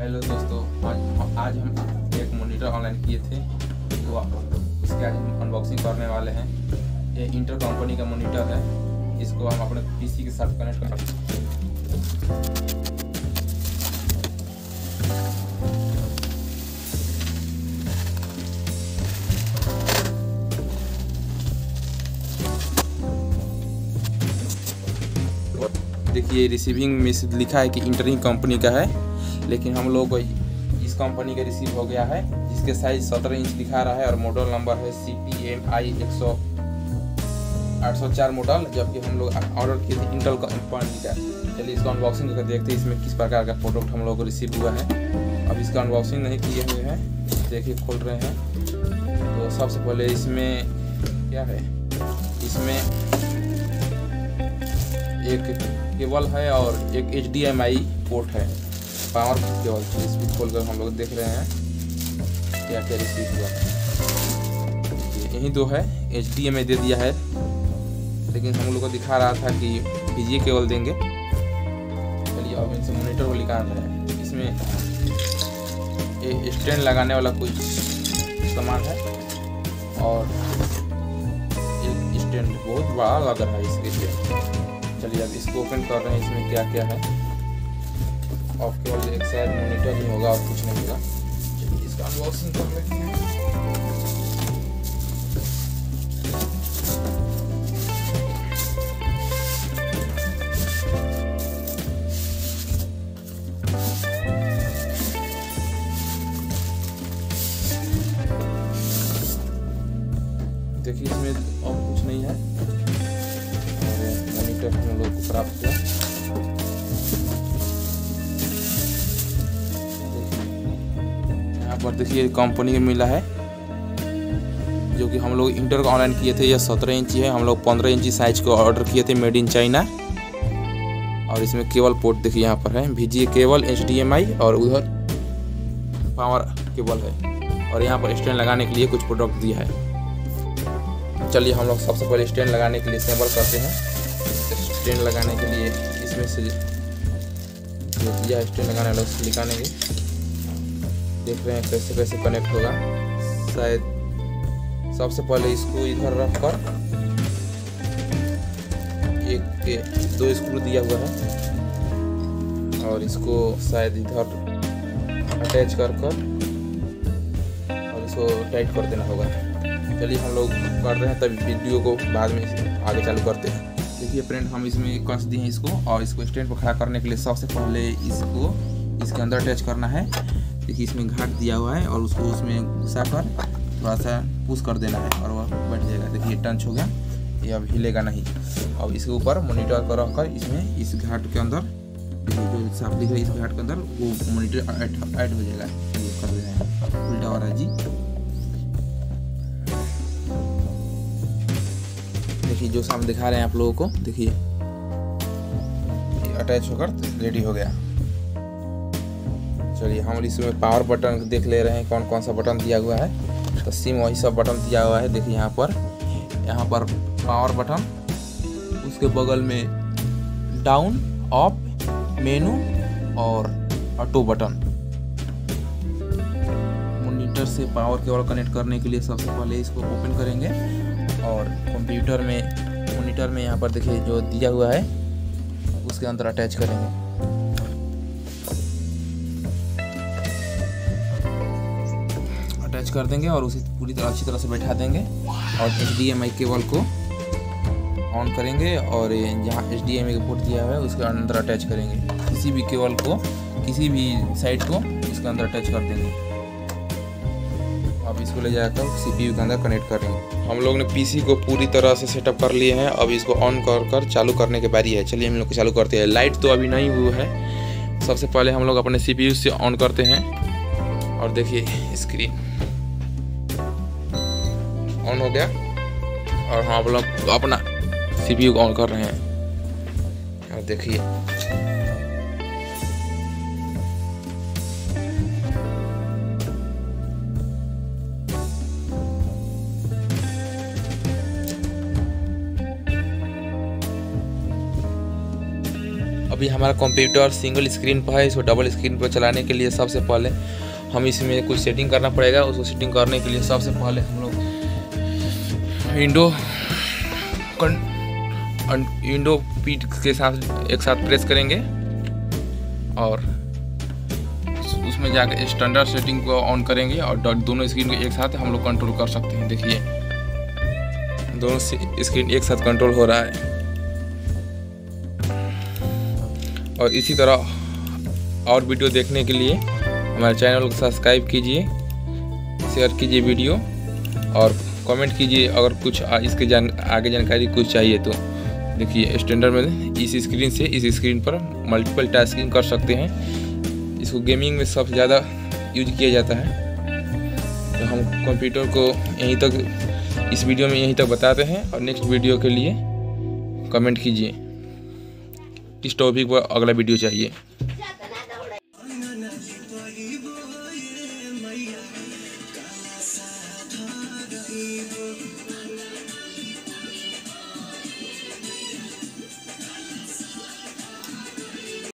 Hello दोस्तों, आज हम एक मॉनिटर ऑनलाइन किए थे, तो उसके आज हम अनबॉक्सिंग करने वाले हैं। ये इंटर कंपनी का मॉनिटर है। इसको हम अपने पीसी के साथ कनेक्ट कर देखिए, रिसीविंग में लिखा है कि इंटरिंग कंपनी का है, लेकिन हम लोग को इस कंपनी का रिसीव हो गया है, जिसके साइज 17 इंच दिखा रहा है और मॉडल नंबर है CPMI 804 मॉडल, जबकि हम लोग ऑर्डर किए थे इंटेल कंपनी का। चलिए इसका अनबॉक्सिंग करके देखते हैं इसमें किस प्रकार का प्रोडक्ट हम लोग को रिसीव हुआ है। अब इसका अनबॉक्सिंग नहीं किए हुए हैं, देखिए खोल रहे हैं। तो सबसे पहले इसमें क्या है, इसमें एक केबल है और एक HDMI पोर्ट है, पावर केबल। इसको खोलकर हम लोग देख रहे हैं क्या क्या रिसीव हुआ है। यही तो है, HDMI दे दिया है, लेकिन हम लोग को दिखा रहा था कि VGA केबल देंगे। चलिए अब इनसे मॉनिटर को निकाल रहे हैं। इसमें एक स्टैंड लगाने वाला कुछ सामान है और एक स्टैंड बहुत बड़ा लग रहा है इसके स्टैंड। चलिए अब इसको ओपन कर रहे हैं, इसमें क्या क्या है। और केवल एक शायद मॉनिटर ही होगा और कुछ नहीं होगा। चलिए इसका अनबॉक्सिंग कर लेते हैं। देखिए इसमें और कुछ नहीं है, मॉनिटर हम लोग को प्राप्त हुआ। यहाँ पर देखिए कंपनी में मिला है, जो कि हम लोग इंटर ऑनलाइन किए थे। यह 17 इंची है, हम लोग 15 इंची साइज को ऑर्डर किए थे, मेड इन चाइना। और इसमें केबल पोर्ट देखिए यहाँ पर है, VGA केबल, HDMI और उधर पावर केबल है। और यहाँ पर स्टैंड लगाने के लिए कुछ प्रोडक्ट दिया है। चलिए हम लोग सबसे पहले स्टैंड लगाने के लिए असेंबल करते हैं। स्टैंड लगाने के लिए इसमें से जो दिया है स्टैंड लगाने वाला उसको निकालेंगे। देख रहे हैं कैसे कैसे कनेक्ट होगा। शायद सबसे पहले इसको इधर रख कर एक के 2 स्क्रू दिया हुआ है और इसको शायद इधर अटैच कर और इसको टाइट कर देना होगा। चलिए हम लोग कर रहे हैं, तब वीडियो को बाद में आगे चालू करते हैं। देखिए फ्रेंड, हम इसमें कस दिए हैं इसको, और इसको स्टैंड पर खड़ा करने के लिए सबसे पहले इसको इसके अंदर अटैच करना है। देखिए इसमें घाट दिया हुआ है और उसको उसमें घुसा कर थोड़ा सा पुश कर देना है और वह बैठ जाएगा। देखिए टंच हो गया, ये अब हिलेगा नहीं। अब इसके ऊपर मॉनिटर को रखकर इसमें इस घाट के अंदर, जो साफ दिख रहा है इस घाट के अंदर, वो मॉनिटर ऐड हो जाएगा। ये कर देना है, उल्टा हो रहा है जी। देखिए जो सामने दिखा रहे हैं आप लोगों को, देखिए अटैच होकर रेडी हो गया। चलिए हम इसमें पावर बटन देख ले रहे हैं, कौन कौन सा बटन दिया हुआ है। तो सिम वही सब बटन दिया हुआ है। देखिए यहाँ पर पावर बटन, उसके बगल में डाउन, अप, मेनू और ऑटो बटन। मॉनिटर से पावर केबल कनेक्ट करने के लिए सबसे पहले इसको ओपन करेंगे और कंप्यूटर में मॉनिटर में यहाँ पर देखिए जो दिया हुआ है उसके अंदर अटैच करेंगे। अटैच कर देंगे और उसे पूरी तरह अच्छी तरह से बैठा देंगे और HDMI केबल को ऑन करेंगे और जहाँ HDMI का पोर्ट दिया हुआ है उसके अंदर अटैच करेंगे। किसी भी केबल को, किसी भी साइड को इसके अंदर अटैच कर देंगे। अब इसको ले जाकर CPU के अंदर कनेक्ट करेंगे। हम लोग ने PC को पूरी तरह से सेटअप कर लिए हैं। अब इसको ऑन कर चालू करने की बारी है। चलिए हम लोग चालू करते हैं। लाइट तो अभी नहीं हुआ है। सबसे पहले हम लोग अपने CPU से ऑन करते हैं और देखिए स्क्रीन ऑन हो गया और हम लोग अपना CPU को ऑन कर रहे हैं और देखिए अभी हमारा कंप्यूटर सिंगल स्क्रीन पर है। इसको डबल स्क्रीन पर चलाने के लिए सबसे पहले हम इसमें कुछ सेटिंग करना पड़ेगा। उसको सेटिंग करने के लिए सबसे पहले हम लोग विंडो पीट के साथ एक साथ प्रेस करेंगे और उसमें जाकर स्टैंडर्ड सेटिंग को ऑन करेंगे और दोनों स्क्रीन को एक साथ हम लोग कंट्रोल कर सकते हैं। देखिए दोनों स्क्रीन एक साथ कंट्रोल हो रहा है। और इसी तरह और वीडियो देखने के लिए हमारे चैनल को सब्सक्राइब कीजिए, शेयर कीजिए वीडियो और कमेंट कीजिए अगर कुछ इसके आगे जानकारी कुछ चाहिए तो। देखिए स्टैंडर्ड में इस स्क्रीन से इस स्क्रीन पर मल्टीपल टास्किंग कर सकते हैं। इसको गेमिंग में सबसे ज़्यादा यूज किया जाता है। तो हम कंप्यूटर को यहीं तक इस वीडियो में यहीं तक बताते हैं और नेक्स्ट वीडियो के लिए कमेंट कीजिए किस टॉपिक पर अगला वीडियो चाहिए।